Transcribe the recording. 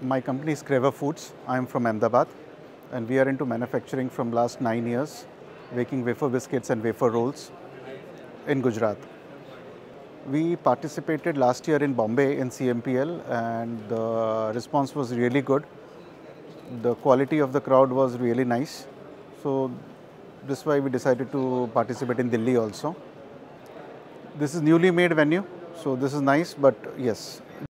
My company is Kravour Foods. I am from Ahmedabad and we are into manufacturing from last 9 years, making wafer biscuits and wafer rolls in Gujarat. We participated last year in Bombay in CMPL and the response was really good. The quality of the crowd was really nice. So this is why we decided to participate in Delhi also. This is newly made venue, so this is nice, but yes,